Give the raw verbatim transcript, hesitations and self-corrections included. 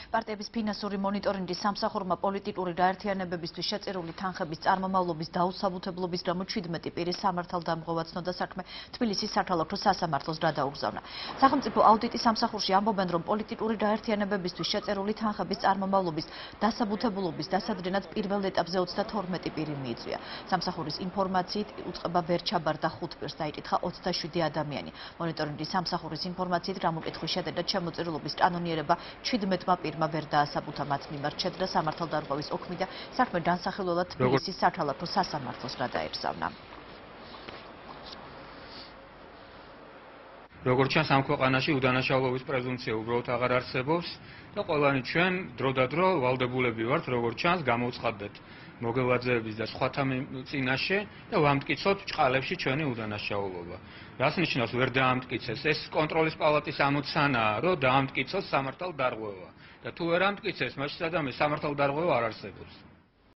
პარტიების ფინანსური მონიტორინგის სამსახურმა პოლიტიკური გაერთიანებებისათვის შეწირული თანხების წარმომავლობის დაუსაბუთებლობის გამო ჩვიდმეტი პირის სამართალდამრღვევად ცნობდა საქმე თბილისის საქალაქო სასამართლოს გადაუგზავნა. სახელმწიფო აუდიტის სამსახურში ამბობენ, რომ პოლიტიკური გაერთიანებებისათვის შეწირული თანხების წარმომავლობის დასაბუთებულობის დასადგენად პირველ ეტაპზე ოცდათორმეტი პირი მიიწვია. სამსახურის ინფორმაციით უწყება ვერ ჩაბარდა ხუთ პირს, დაიკითხა ოცდაშვიდი ადამიანი. მონიტორინგის სამსახურის ინფორმაციით გამოკითხვის შედეგად შემოწირულობის კანონიერება ჩვიდმეტმა პირმა ვერ დაასაბუთა, მათ მიმართ შედგა სამართალდამრღვევის ოქმი და საქმე განსახილველად თბილისის საქალაქო სასამართლოს გადაეგზავნა. როგორც ჩანს, ამ ქვეყანაში უდანაშაულობის პრეზუმპცია უბრალოდ აღარ არსებობს და ყველანი ჩვენ დროდადრო ვალდებულები ვართ, როგორც ჩანს, გამოვცხადდეთ მოგელაძეების და სხვათა წინაშე და ვამტკიცოთ ჭყალებში ჩვენი უდანაშაულობა. რას ნიშნავს ვერ დაამტკიცეს? ეს კონტროლის პალატის ამოცანაა, რომ დაამტკიცოს სამართალდამრღვევა და თუ ვერ ამტკიცეს, მაშინ სადამე სამართალდამრღვევა არ არსებობს.